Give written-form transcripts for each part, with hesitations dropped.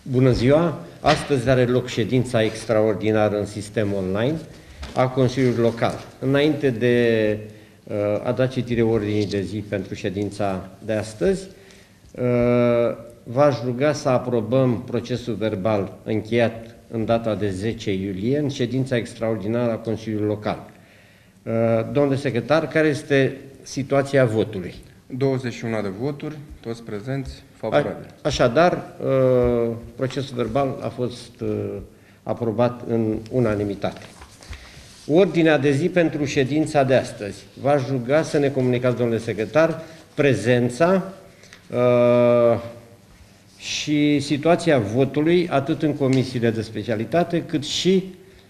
Bună ziua! Astăzi are loc ședința extraordinară în sistem online a Consiliului Local. Înainte de a da citire ordinii de zi pentru ședința de astăzi, v-aș ruga să aprobăm procesul verbal încheiat în data de 10 iulie în ședința extraordinară a Consiliului Local. Domnule secretar, care este situația votului? 21 de voturi, toți prezenți, favorabili. Așadar, procesul verbal a fost aprobat în unanimitate. Ordinea de zi pentru ședința de astăzi. V-aș ruga să ne comunicați, domnule secretar, prezența și situația votului, atât în comisiile de specialitate, cât și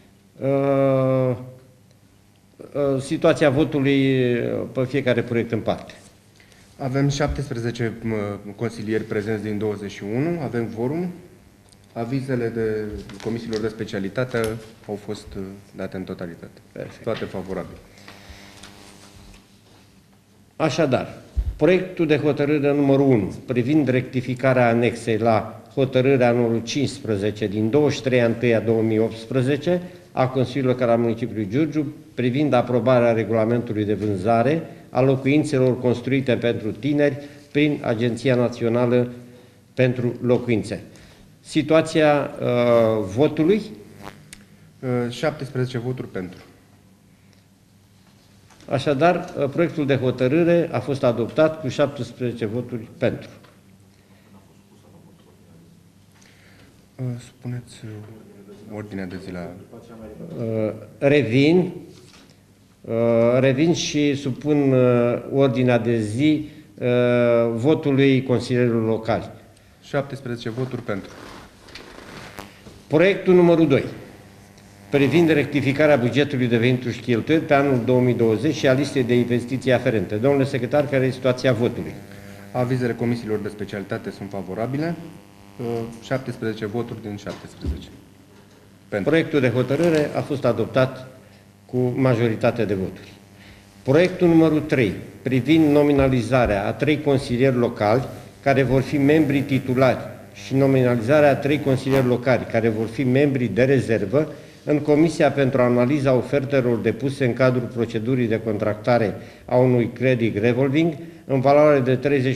situația votului pe fiecare proiect în parte. Avem 17 consilieri prezenți din 21, avem quorum. Avizele de comisiilor de specialitate au fost date în totalitate. Perfect. Toate favorabile. Așadar, proiectul de hotărâre numărul 1 privind rectificarea anexei la hotărârea numărul 15 din 23/1/2018 a Consiliului Local al Municipiului Giurgiu privind aprobarea regulamentului de vânzare a locuințelor construite pentru tineri prin Agenția Națională pentru Locuințe. Situația votului? 17 voturi pentru. Așadar, proiectul de hotărâre a fost adoptat cu 17 voturi pentru. Spuneți ordinea de zi la... Revin și supun ordinea de zi votului consilierilor locali. 17 voturi pentru. Proiectul numărul 2, privind rectificarea bugetului de venituri și cheltuieli pe anul 2020 și a listei de investiții aferente. Domnule secretar, care este situația votului? Avizele comisiilor de specialitate sunt favorabile. 17 voturi din 17. Pentru. Proiectul de hotărâre a fost adoptat cu majoritate de voturi. Proiectul numărul 3, privind nominalizarea a 3 consilieri locali care vor fi membri titulari și nominalizarea a 3 consilieri locali care vor fi membri de rezervă în Comisia pentru analiza ofertelor depuse în cadrul procedurii de contractare a unui credit revolving în valoare de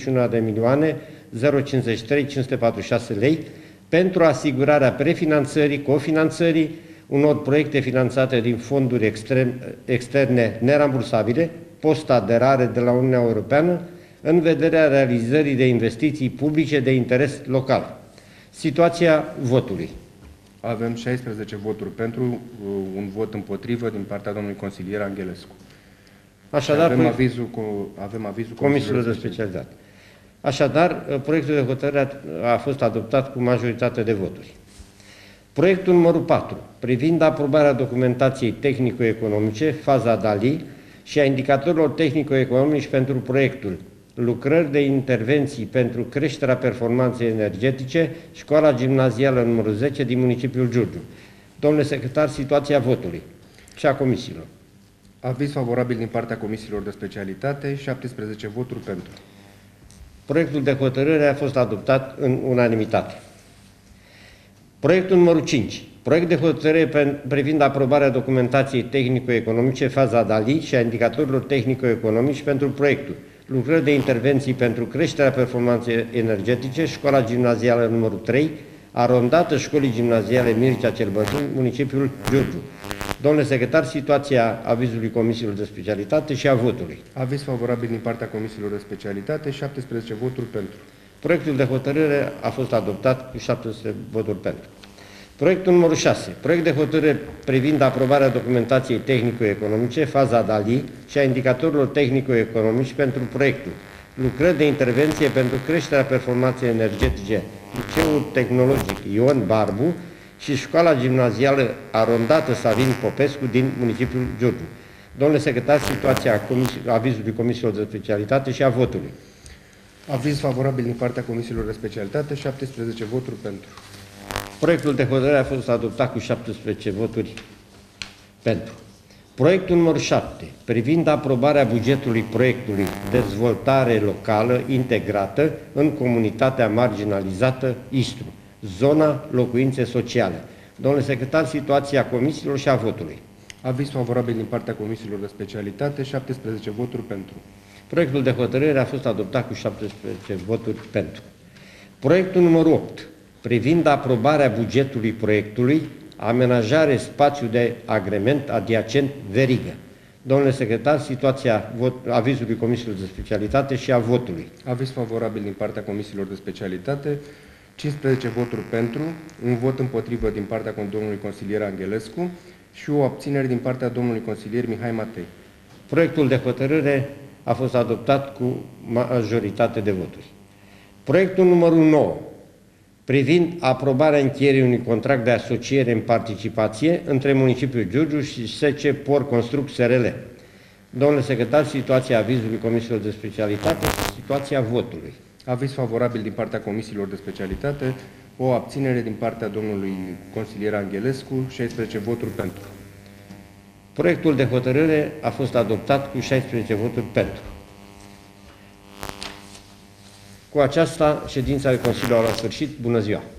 31.053.546 lei pentru asigurarea prefinanțării, cofinanțării unor proiecte finanțate din fonduri externe nerambursabile, post-aderare de la Uniunea Europeană, în vederea realizării de investiții publice de interes local. Situația votului. Avem 16 voturi pentru, un vot împotrivă din partea domnului consilier Anghelescu. Așadar, avem avizul comisiilor de specialitate. Așadar, proiectul de hotărâre a fost adoptat cu majoritate de voturi. Proiectul numărul 4, privind aprobarea documentației tehnico-economice, faza DALI, și a indicatorilor tehnico-economici pentru proiectul lucrări de intervenții pentru creșterea performanței energetice, școala gimnazială numărul 10 din municipiul Giurgiu. Domnule secretar, situația votului și a comisiilor. Aviz favorabil din partea comisiilor de specialitate, 17 voturi pentru. Proiectul de hotărâre a fost adoptat în unanimitate. Proiectul numărul 5. Proiect de hotărâre privind aprobarea documentației tehnico-economice, faza DALI și a indicatorilor tehnico-economici pentru proiectul lucrări de intervenții pentru creșterea performanței energetice, școala gimnazială numărul 3, arondată școlii gimnaziale Mircea cel Bătrân, municipiul Giurgiu. Domnule secretar, situația avizului comisiilor de specialitate și a votului. Aviz favorabil din partea comisiilor de specialitate, 17 voturi pentru. Proiectul de hotărâre a fost adoptat cu 17 voturi pentru. Proiectul numărul 6. Proiect de hotărâre privind aprobarea documentației tehnico-economice, faza DALI și a indicatorilor tehnico-economici pentru proiectul lucrări de intervenție pentru creșterea performanței energetice, Liceul Tehnologic Ion Barbu și școala gimnazială arondată Savin Popescu din municipiul Giurgiu. Domnule secretar, situația avizului comisiilor de specialitate și a votului. Aviz favorabil din partea comisiilor de specialitate, 17 voturi pentru. Proiectul de hotărâre a fost adoptat cu 17 voturi pentru. Proiectul numărul 7, privind aprobarea bugetului proiectului Dezvoltare Locală Integrată în Comunitatea Marginalizată Istru, zona locuințe sociale. Domnule secretar, situația comisiilor și a votului. Aviz favorabil din partea comisiilor de specialitate, 17 voturi pentru. Proiectul de hotărâre a fost adoptat cu 17 voturi pentru. Proiectul numărul 8, privind aprobarea bugetului proiectului, amenajare spațiu de agrement adiacent verigă. Domnule secretar, situația avizului comisiilor de specialitate și a votului. Aviz favorabil din partea comisiilor de specialitate, 15 voturi pentru, un vot împotrivă din partea domnului consilier Angelescu și o abținere din partea domnului consilier Mihai Matei. Proiectul de hotărâre a fost adoptat cu majoritate de voturi. Proiectul numărul 9, privind aprobarea încheierii unui contract de asociere în participație între municipiul Giurgiu și SC Por Construct SRL. Domnule secretar, situația avizului comisiilor de specialitate și situația votului. Aviz favorabil din partea comisiilor de specialitate, o abținere din partea domnului consilier Angelescu, 16 voturi pentru. Proiectul de hotărâre a fost adoptat cu 16 voturi pentru. Cu aceasta, ședința de Consiliu a luat sfârșit. Bună ziua!